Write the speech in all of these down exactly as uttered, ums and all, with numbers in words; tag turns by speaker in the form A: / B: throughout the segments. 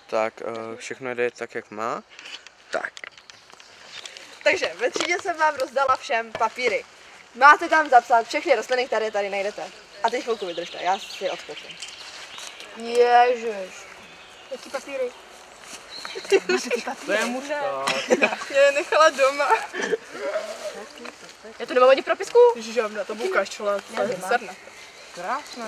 A: Tak uh, všechno jde tak, jak má. Tak.
B: Takže ve třídě jsem vám rozdala všem papíry. Máte tam zapsat všechny rostliny, které tady najdete. A teď chvilku vydržte, já si odskočím. Ježiš. Jaký papíry?
C: To je mužka.
B: Já je nechala doma.
D: Je to nemám ani v propisku?
B: Ježiš, já to bukáš, čole, to je srna.
C: Krásné.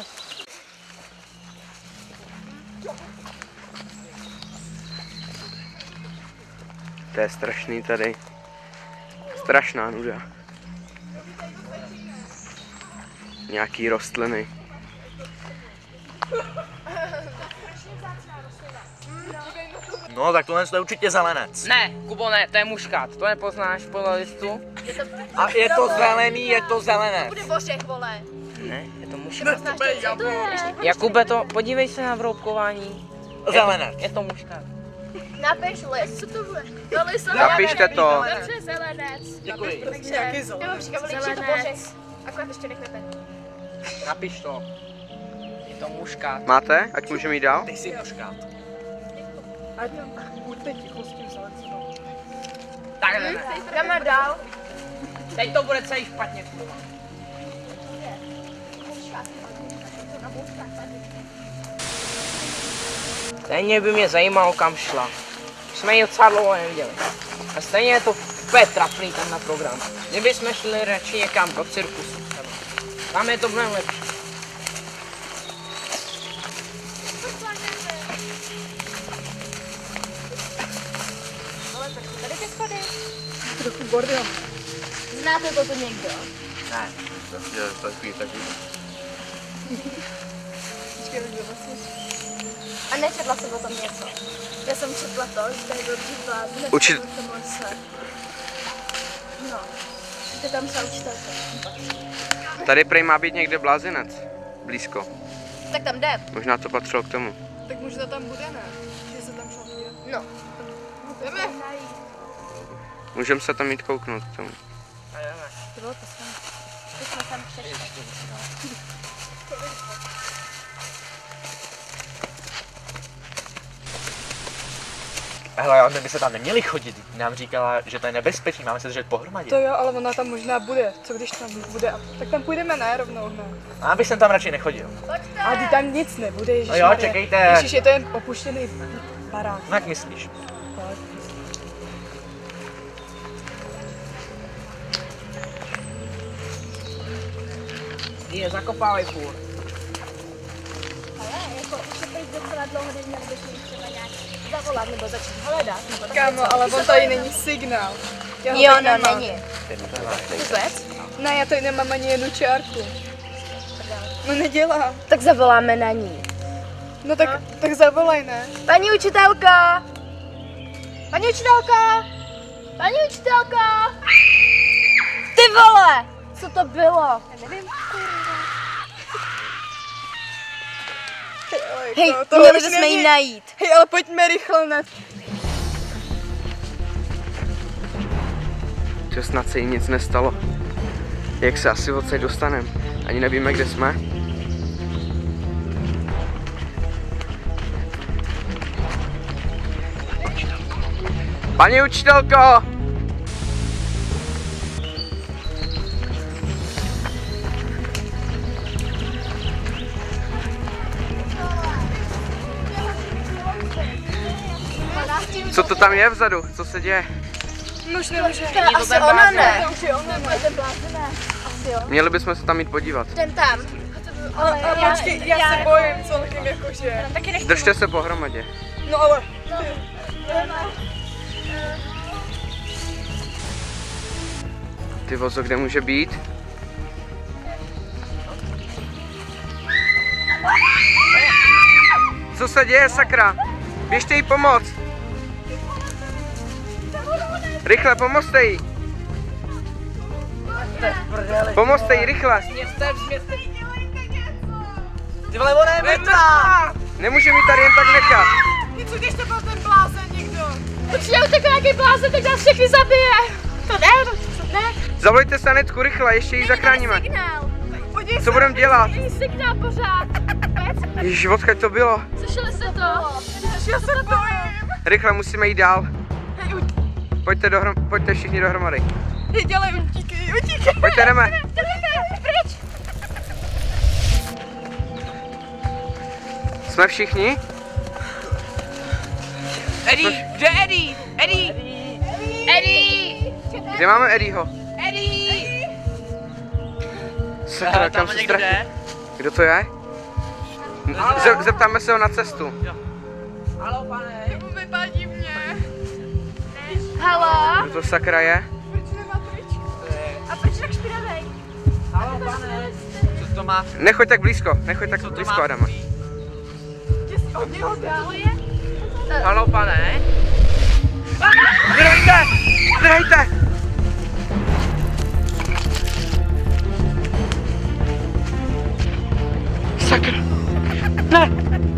A: To je strašný tady. Strašná nuda. Nějaký rostliny.
C: No, tak tohle je určitě zelenec.
E: Ne, Kubo, ne, to je muškát, to nepoznáš podle listu.
C: A je to zelený, je to zelenec.
D: Bude bořech, vole.
E: Ne, je to muškát. Jakube, to, podívej se na vroubkování.
C: Zelenec.
E: Je to muškát.
D: Napiš lis. Co to bude? To lis.
A: Napište to.
D: Dobře, zelenec.
C: Děkuji.
B: Nějaký zelený.
D: Já vám říkám, že je to bořech. Akorát ještě nechnete.
E: Napiš to. Je to muškát.
A: Máte? Ať můžeme jít dál?
C: Ty jsi muškát.
B: Ať buďte ticho s tím zelencem.
E: Tak ne, ne.
D: Jdeme dál.
E: Teď to bude celý špatně. Stejně by mě zajímalo, kam šla. Jsme ji docela dlouho neviděli. A stejně je to úplně trapný tenhle program. Kdybychom šli radši někam do cirkusu. Tam je to mnohem lepší.
D: Tady ty schody.
B: Trochu bordel.
D: Znáte toto někdo?
C: Ne.
A: To je takový takový.
D: A nečetla jsem o tom něco. Já jsem četla to, že tady byl dřív blázen.
A: Učit-
D: v tom lese. No. Že tam jsou učitelka.
A: Tady prej má být někde blázinec. Blízko.
D: Tak tam jde.
A: Možná to patřilo k tomu.
B: Tak možná tam bude, ne? Že se tam šlo vidět.
D: No.
B: Jdeme.
A: Můžeme se tam jít kouknout k tomu.
D: Bylo to sam. My jsme tam přešli.
C: Hele, ale my by se tam neměli chodit. Nám říkala, že to je nebezpečný, máme se držet pohromadě.
B: To jo, ale ona tam možná bude. Co když tam bude? Tak tam půjdeme, ne? Rovnou, ne?
C: A bych jsem tam radši nechodil.
B: A ty tam nic nebude, ježiš.
C: No jo, čekejte.
B: Ježiš, je to jen opuštěný barák.
C: No jak myslíš?
E: Je, zakopávej furt.
D: Ale jako už je teď docela dlouho, než měli bychom jich třeba nějak zavolat nebo začít hledat. Nebo tak
B: Kámo,
D: něco.
B: ale
D: Už
B: on
D: se
B: tady
D: to-
B: není signál. Já ho
D: Jo,
B: tady
D: no
B: nemám.
D: není. Vůbec?
B: Ne, já tady nemám ani jednu čárku. No nedělám.
D: Tak zavoláme na ní.
B: No tak, tak zavolaj, ne?
D: Paní učitelka! Paní učitelka! Paní učitelka! Ty vole! Co to bylo? Já nevím. Hej,
B: to- tohle
D: měli
B: už
D: bychom
B: není-
D: jí najít.
B: Hej, ale pojďme rychle na...
A: Že snad se jí nic nestalo. Jak se asi odsaď dostaneme? Ani nevíme, kde jsme. Paní učitelko! Co to tam je vzadu? Co se děje?
B: No už nemůže.
D: Asi ona ne.
B: Už je ona, ne?
D: Ten blázen ne. Asi jo.
A: Měli bychom se tam jít podívat.
D: Ten tam. Ale
B: Ale počkej, já, já se bojím celkem jakože.
D: taky nechci.
A: Držte se pohromadě.
B: No ale...
A: Ty vozo, kde může být? Co se děje, sakra? Běžte jí pomoct! Rychle, pomozte jí! Pomozte jí, rychle!
C: Ty vole, ona je mrtvá!
A: Nemůžeme ji tady jen tak nechat!
B: Co když to byl ten blázen někdo?
D: Určitě utekl nějaký blázen, tak nás všechny zabije. To ne, to ne.
A: Zavolejte sanitku rychle, ještě ji zachráníme.
D: Signál.
B: Podívej
A: Co budeme dělat?
D: Není signál pořád.
A: Ježiš, odkud to bylo?
D: Slyšeli jste to?
B: já se bojím.
A: Rychle musíme jít dál. Pojďte, dohrom, pojďte všichni dohromady.
B: Hej, dělej, utíkej, utíkej.
A: Pojďte, jdeme. Jsme všichni?
E: Eddie, kde je Eddie? Eddie! Eddie!
A: Kde máme Eddieho?
E: Eddie!
A: Sakra, kam se ztratil? Kdo to je? Ze, zeptáme se ho na cestu.
E: Haló, pane.
B: Vypadí mě.
D: Halo?
A: Kdo to sakra je?
B: Proč nemá tričko?
D: A proč tak špinavej?
E: Haló, pane. Co to má?
A: Nechoď tak blízko, nechoď tak blízko, Adama.
B: Jsi od něho dál.
E: Haló, pane.
A: Zdrhejte! Zdrhejte! Sakra! Ne!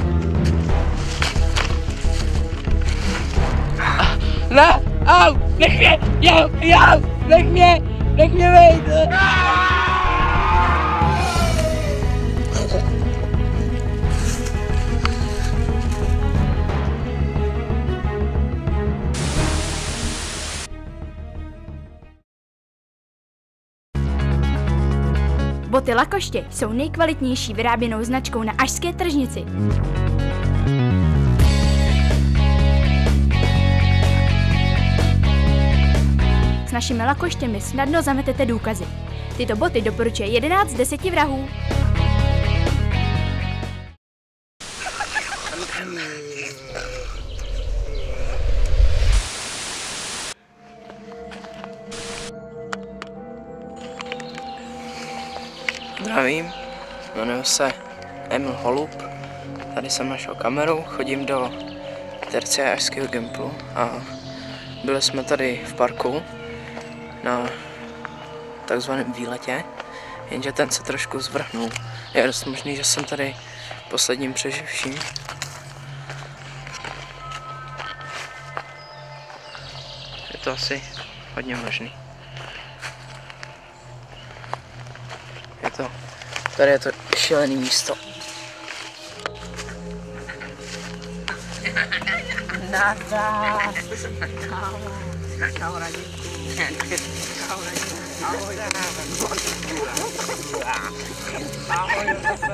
E: Ne! Au! Nech mě! Jau! Jau! Nech mě! Nech mě vejít!
F: Boty Lakoště jsou nejkvalitnější vyráběnou značkou na ašské tržnici. S našimi lakoštěmi snadno zametete důkazy. Tyto boty doporučuje jedenáct z deseti vrahů.
E: Zdravím, jmenuji se Emil Holub, tady jsem našel kameru, chodím do terciářského Gimplu a byli jsme tady v parku na takzvaném výletě, jenže ten se trošku zvrhnul. Je dost možný, že jsem tady posledním přeživším. Je to asi hodně možný. Je to, tady je to šílený místo. Nada. Kámo. Kámo, Radinku. Kámo, Radinku. Ahoj. Ahoj. Ahoj.